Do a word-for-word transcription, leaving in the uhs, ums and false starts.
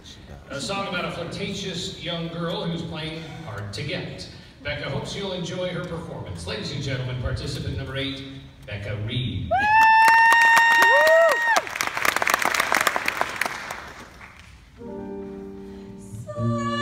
A song about a flirtatious young girl who's playing hard to get. Becca hopes you'll enjoy her performance. Ladies and gentlemen, participant number eight, Becca Reed. So